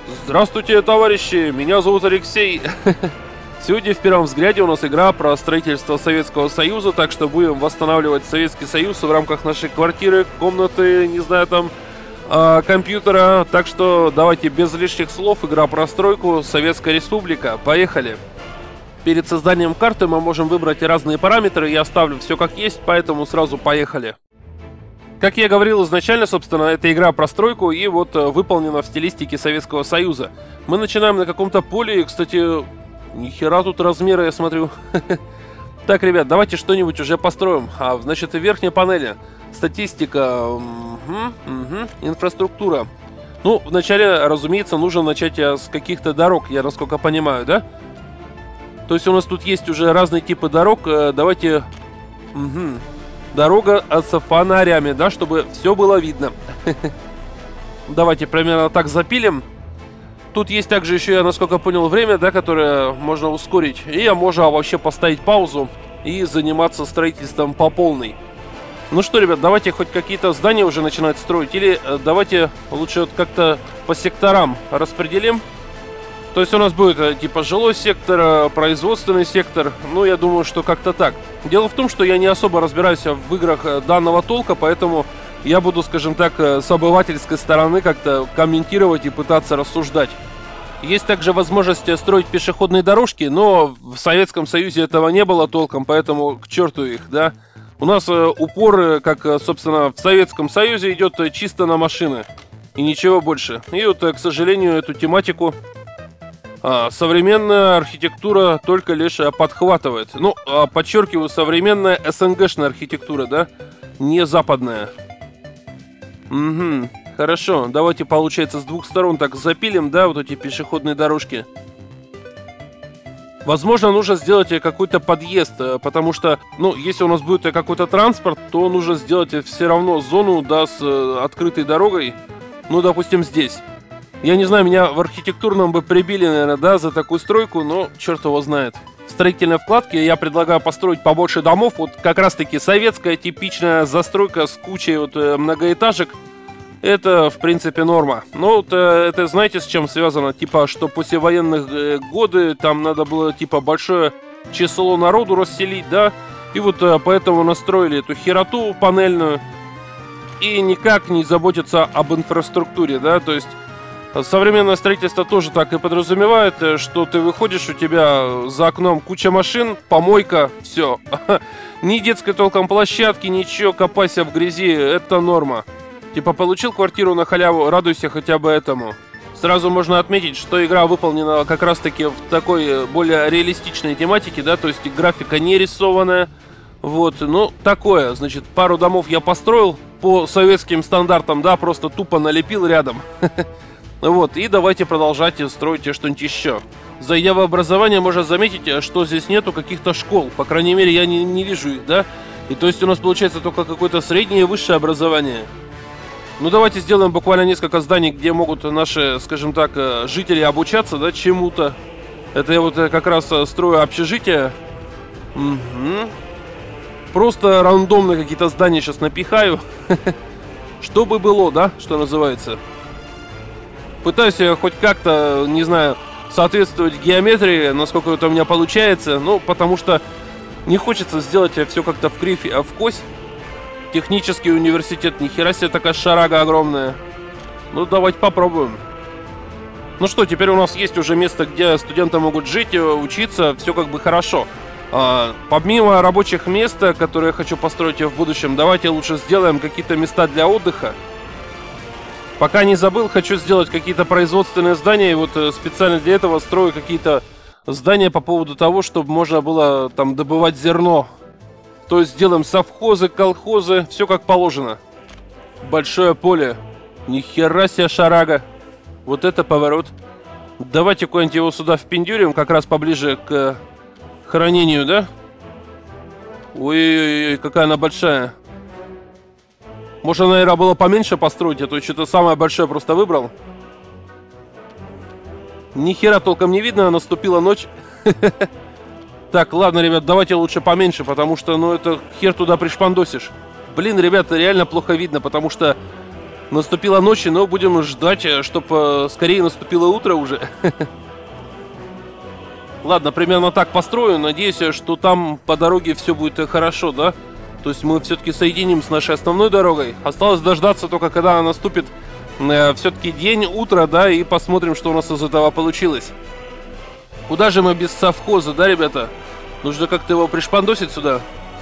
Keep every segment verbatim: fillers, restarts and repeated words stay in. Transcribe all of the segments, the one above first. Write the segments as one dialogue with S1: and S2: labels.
S1: Здравствуйте, товарищи! Меня зовут Алексей. Сегодня в первом взгляде у нас игра про строительство Советского Союза, так что будем восстанавливать Советский Союз в рамках нашей квартиры, комнаты, не знаю, там, э, компьютера. Так что давайте без лишних слов, игра про стройку, Советская Республика. Поехали! Перед созданием карты мы можем выбрать разные параметры, я оставлю все как есть, поэтому сразу поехали. Как я говорил изначально, собственно, это игра про стройку и вот э, выполнена в стилистике Советского Союза. Мы начинаем на каком-то поле, и, кстати, нихера тут размеры, я смотрю. Так, ребят, давайте что-нибудь уже построим. А, значит, в верхней панели статистика, угу, угу, инфраструктура. Ну, вначале, разумеется, нужно начать с каких-то дорог, я насколько понимаю, да? То есть у нас тут есть уже разные типы дорог, давайте... Угу. Дорога с фонарями, да, чтобы все было видно. Давайте примерно так запилим. Тут есть также еще, я насколько понял, время, да, которое можно ускорить. И можно вообще поставить паузу и заниматься строительством по полной. Ну что, ребят, давайте хоть какие-то здания уже начинать строить. Или давайте лучше вот как-то по секторам распределим. То есть у нас будет типа жилой сектор, производственный сектор. Ну, я думаю, что как-то так. Дело в том, что я не особо разбираюсь в играх данного толка, поэтому я буду, скажем так, с обывательской стороны как-то комментировать и пытаться рассуждать. Есть также возможность строить пешеходные дорожки, но в Советском Союзе этого не было толком, поэтому к черту их, да. У нас упор, как, собственно, в Советском Союзе, идет чисто на машины и ничего больше. И вот, к сожалению, эту тематику... А, современная архитектура только лишь подхватывает. Ну, а, подчеркиваю, современная СНГшная архитектура, да? Не западная. Угу, хорошо. Давайте, получается, с двух сторон так запилим, да, вот эти пешеходные дорожки. Возможно, нужно сделать какой-то подъезд, потому что, ну, если у нас будет какой-то транспорт, то нужно сделать все равно зону, да, с открытой дорогой. Ну, допустим, здесь. Я не знаю, меня в архитектурном бы прибили, наверное, да, за такую стройку, но черт его знает. В строительной вкладке я предлагаю построить побольше домов. Вот как раз-таки советская типичная застройка с кучей вот многоэтажек. Это, в принципе, норма. Но вот это, знаете, с чем связано? Типа, что после военных годы там надо было, типа, большое число народу расселить, да? И вот поэтому настроили эту хероту панельную. И никак не заботятся об инфраструктуре, да, то есть... Современное строительство тоже так и подразумевает, что ты выходишь, у тебя за окном куча машин, помойка, все. Ни детской толком площадки, ничего, копайся в грязи, это норма. Типа получил квартиру на халяву, радуйся хотя бы этому. Сразу можно отметить, что игра выполнена как раз таки в такой более реалистичной тематике, да, то есть графика не рисованная. Вот, ну такое, значит, пару домов я построил по советским стандартам, да, просто тупо налепил рядом. Вот, и давайте продолжать строить что-нибудь еще. Зайдя в образование, можно заметить, что здесь нету каких-то школ. По крайней мере, я не, не вижу их, да? И то есть у нас получается только какое-то среднее и высшее образование. Ну, давайте сделаем буквально несколько зданий, где могут наши, скажем так, жители обучаться, да, чему-то. Это я вот как раз строю общежитие. Угу. Просто рандомно какие-то здания сейчас напихаю. Чтобы было, да, что называется. Пытаюсь хоть как-то, не знаю, соответствовать геометрии, насколько это у меня получается. Ну, потому что не хочется сделать все как-то в кривь, а в кось. Технический университет, нихера себе такая шарага огромная. Ну, давайте попробуем. Ну что, теперь у нас есть уже место, где студенты могут жить, учиться, все как бы хорошо. А, помимо рабочих мест, которые я хочу построить в будущем, давайте лучше сделаем какие-то места для отдыха. Пока не забыл, хочу сделать какие-то производственные здания. И вот специально для этого строю какие-то здания по поводу того, чтобы можно было там добывать зерно. То есть сделаем совхозы, колхозы, все как положено. Большое поле. Нихера себе шарага. Вот это поворот. Давайте куда-нибудь его сюда впендюрим, как раз поближе к хранению, да? Ой-ой-ой, какая она большая. Можно, наверное, было поменьше построить, а то что-то самое большое просто выбрал. Ни хера толком не видно, наступила ночь. Так, ладно, ребят, давайте лучше поменьше, потому что, ну, это хер туда пришпандосишь. Блин, ребята, реально плохо видно, потому что Наступила ночь, но будем ждать, чтобы скорее наступило утро уже. Ладно, примерно так построю. Надеюсь, что там по дороге все будет хорошо, да? То есть мы все-таки соединим с нашей основной дорогой. Осталось дождаться только, когда наступит э, все-таки день, утро, да, и посмотрим, что у нас из этого получилось. Куда же мы без совхоза, да, ребята? Нужно как-то его пришпандосить сюда.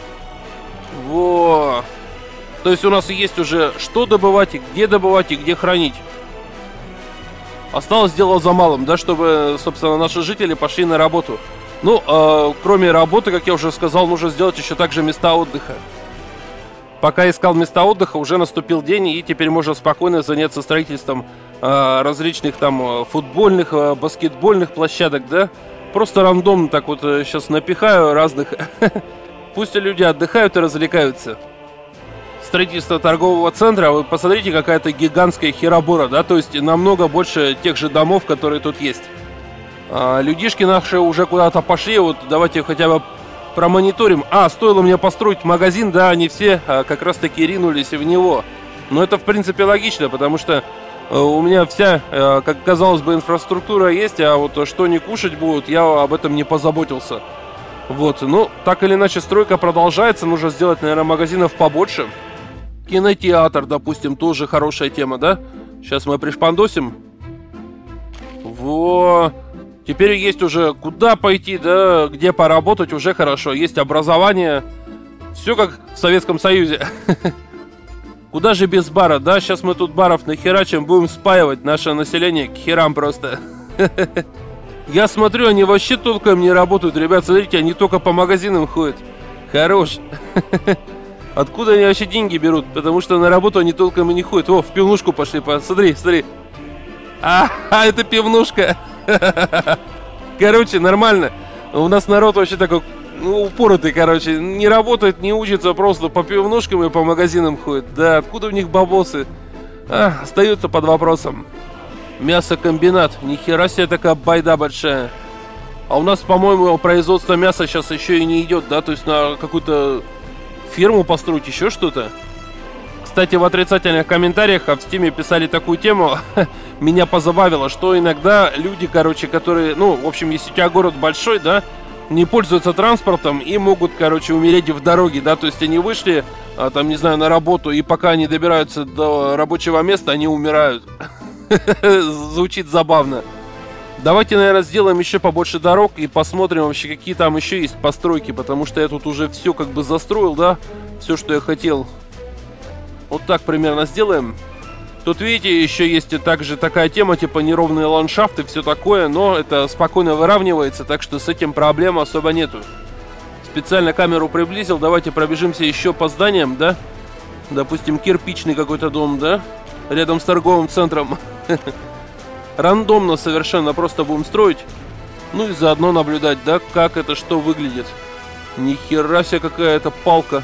S1: Во. То есть у нас есть уже что добывать, и где добывать, и где хранить. Осталось дело за малым, да, чтобы, собственно, наши жители пошли на работу. Ну, э, кроме работы, как я уже сказал, нужно сделать еще также места отдыха. Пока искал места отдыха, уже наступил день, и теперь можно спокойно заняться строительством э, различных там футбольных, э, баскетбольных площадок, да. Просто рандомно так вот э, сейчас напихаю разных. Пусть люди отдыхают и развлекаются. Строительство торгового центра, вы посмотрите, какая-то гигантская херобора, да, то есть намного больше тех же домов, которые тут есть. А, людишки наши уже куда-то пошли, вот давайте хотя бы промониторим. А, стоило мне построить магазин, да, они все а, как раз таки ринулись в него. Но это в принципе логично, потому что а, у меня вся, а, как казалось бы, инфраструктура есть, а вот что они кушать будут, я об этом не позаботился. Вот, ну, так или иначе, стройка продолжается, нужно сделать, наверное, магазинов побольше. Кинотеатр, допустим, тоже хорошая тема, да? Сейчас мы пришпандосим. Во. Теперь есть уже куда пойти, да, где поработать, уже хорошо. Есть образование. Все как в Советском Союзе. Куда же без бара, да? Сейчас мы тут баров нахерачим, будем спаивать наше население к херам просто. Я смотрю, они вообще толком не работают. Ребят, смотрите, они только по магазинам ходят. Хорош. Откуда они вообще деньги берут? Потому что на работу они толком и не ходят. О, в пивнушку пошли, смотри, смотри. А, а это пивнушка. Короче, нормально. У нас народ вообще такой, ну, упоротый, короче. Не работает, не учится, просто по пивнушкам и по магазинам ходит. Да, откуда у них бабосы? А, остаются под вопросом. Мясокомбинат. Нихера себе такая байда большая. А у нас, по-моему, производство мяса сейчас еще и не идет, да? То есть на какую-то фирму построить, еще что-то. Кстати, в отрицательных комментариях в Стиме писали такую тему. Меня позабавило, что иногда люди, короче, которые... Ну, в общем, если у тебя город большой, да, не пользуются транспортом и могут, короче, умереть в дороге, да. То есть они вышли, а, там, не знаю, на работу, и пока они добираются до рабочего места, они умирают. Звучит забавно. Давайте, наверное, сделаем еще побольше дорог и посмотрим вообще, какие там еще есть постройки, потому что я тут уже все как бы застроил, да, все, что я хотел. Вот так примерно сделаем. Тут, видите, еще есть и также такая тема, типа неровные ландшафты, все такое, но это спокойно выравнивается, так что с этим проблем особо нету. Специально камеру приблизил, давайте пробежимся еще по зданиям, да. Допустим, кирпичный какой-то дом, да, рядом с торговым центром. Рандомно совершенно просто будем строить. Ну и заодно наблюдать, да, как это что выглядит. Нихера себе какая-то палка.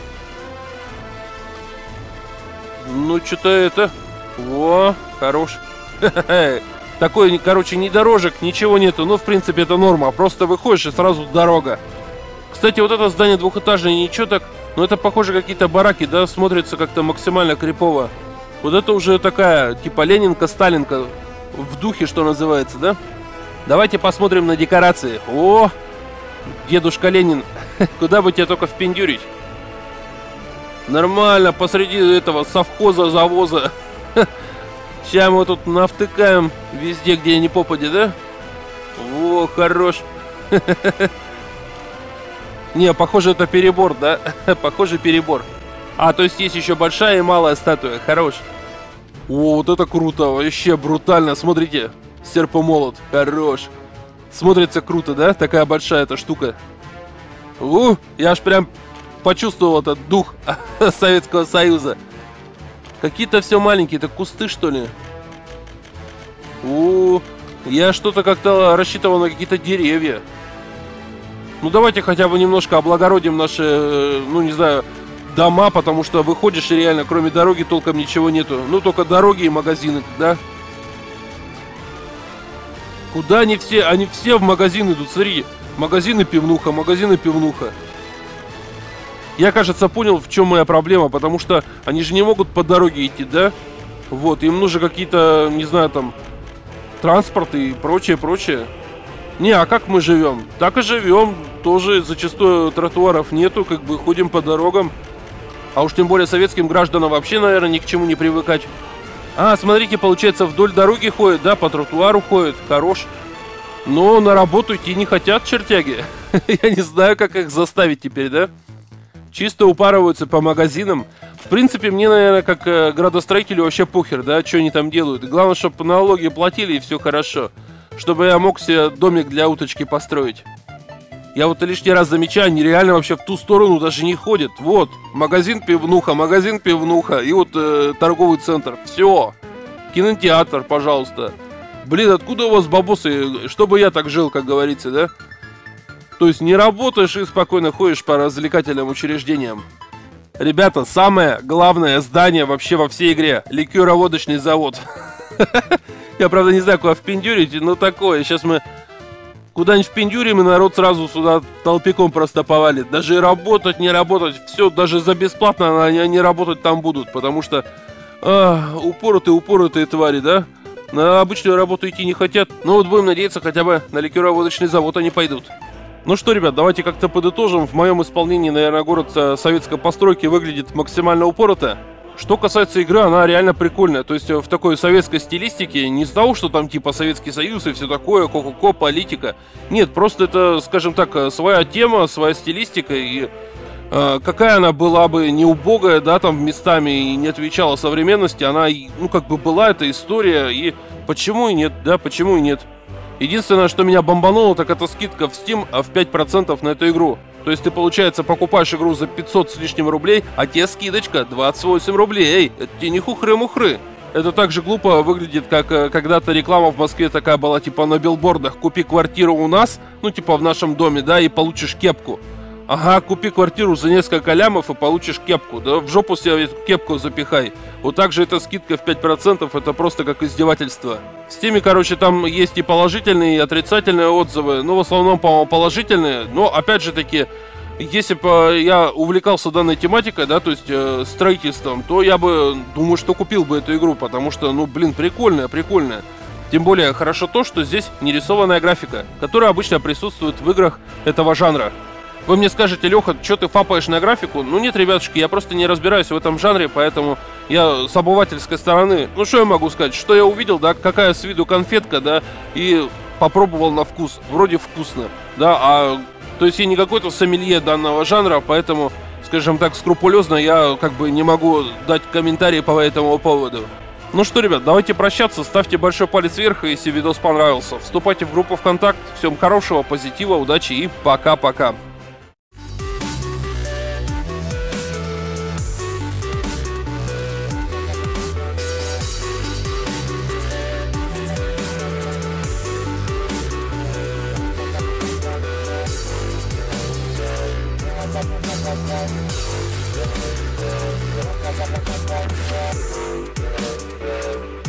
S1: Ну, что-то это... Во, хорош. Такой, короче, ни дорожек, ничего нету. Ну, в принципе, это норма. Просто выходишь и сразу дорога. Кстати, вот это здание двухэтажное, ничего так... Но это, похоже, какие-то бараки, да, смотрится как-то максимально крипово. Вот это уже такая, типа, Ленинка, Сталинка. В духе, что называется, да? Давайте посмотрим на декорации. О, дедушка Ленин. Куда бы тебе только впендюрить. Нормально, посреди этого совхоза, завоза. Сейчас мы тут навтыкаем везде, где не попади, да? О, хорош. Не, похоже, это перебор, да? Похоже, перебор. А, то есть есть еще большая и малая статуя. Хорош. О, вот это круто, вообще брутально. Смотрите, серп и молот. Хорош. Смотрится круто, да? Такая большая эта штука. У, я аж прям почувствовал этот дух Советского Союза. Какие-то все маленькие, это кусты, что ли? У, я что-то как-то рассчитывал на какие-то деревья. Ну давайте хотя бы немножко облагородим наши, ну не знаю, дома, потому что выходишь и реально кроме дороги толком ничего нету. Ну только дороги и магазины, да? Куда они все? Они все в магазин идут, смотри. Магазины пивнуха, магазины пивнуха. Я, кажется, понял, в чем моя проблема, потому что они же не могут по дороге идти, да? Вот, им нужны какие-то, не знаю, там, транспорт и прочее, прочее. Не, а как мы живем? Так и живем. Тоже зачастую тротуаров нету, как бы ходим по дорогам. А уж тем более советским гражданам вообще, наверное, ни к чему не привыкать. А, смотрите, получается, вдоль дороги ходят, да, по тротуару ходят, хорош. Но на работу идти не хотят чертяги. Я не знаю, как их заставить теперь, да? Чисто упарываются по магазинам. В принципе, мне, наверное, как э, градостроителю вообще похер, да, что они там делают. Главное, чтобы налоги платили и все хорошо. Чтобы я мог себе домик для уточки построить. Я вот лишний раз замечаю, они реально вообще в ту сторону даже не ходят. Вот, магазин пивнуха, магазин пивнуха и вот э, торговый центр. Все. Кинотеатр, пожалуйста. Блин, откуда у вас бабосы? Чтобы я так жил, как говорится, да? То есть не работаешь и спокойно ходишь по развлекательным учреждениям. Ребята, самое главное здание вообще во всей игре. Ликероводочный завод. Я, правда, не знаю, куда впендюрить, но такое. Сейчас мы куда-нибудь впендюрим, и народ сразу сюда толпиком просто повалит. Даже работать, не работать, все, даже за бесплатно они работать там будут. Потому что а, упоротые, упоротые твари, да? На обычную работу идти не хотят. Но вот будем надеяться, хотя бы на ликероводочный завод они пойдут. Ну что, ребят, давайте как-то подытожим. В моем исполнении, наверное, город советской постройки выглядит максимально упорото. Что касается игры, она реально прикольная. То есть в такой советской стилистике, не из того, что там типа Советский Союз и все такое, ко-ко-ко, политика. Нет, просто это, скажем так, своя тема, своя стилистика. И э, какая она была бы не убогая, да, там местами и не отвечала современности, она, ну, как бы была эта история. И почему и нет, да, почему и нет. Единственное, что меня бомбануло, так это скидка в Steam в пять процентов на эту игру. То есть ты, получается, покупаешь игру за пятьсот с лишним рублей, а тебе скидочка двадцать восемь рублей. Эй, это тебе не хухры-мухры. Это так же глупо выглядит, как э, когда-то реклама в Москве такая была, типа на билбордах. Купи квартиру у нас, ну типа в нашем доме, да, и получишь кепку. Ага, купи квартиру за несколько лямов и получишь кепку. Да в жопу себе эту кепку запихай. Вот так же эта скидка в пять процентов, это просто как издевательство. В Steam, короче, там есть и положительные, и отрицательные отзывы. Ну, в основном, по-моему, положительные. Но, опять же таки, если бы я увлекался данной тематикой, да, то есть э, строительством, то я бы, думаю, что купил бы эту игру. Потому что, ну, блин, прикольная, прикольная. Тем более, хорошо то, что здесь нерисованная графика, которая обычно присутствует в играх этого жанра. Вы мне скажете, Леха, что ты фапаешь на графику? Ну нет, ребятушки, я просто не разбираюсь в этом жанре, поэтому я с обывательской стороны, ну что я могу сказать, что я увидел, да, какая с виду конфетка, да, и попробовал на вкус, вроде вкусно, да, а, то есть я не какой-то сомелье данного жанра, поэтому, скажем так, скрупулезно я как бы не могу дать комментарии по этому поводу. Ну что, ребят, давайте прощаться, ставьте большой палец вверх, если видос понравился, вступайте в группу ВКонтакт, всем хорошего, позитива, удачи и пока-пока. We'll be right back.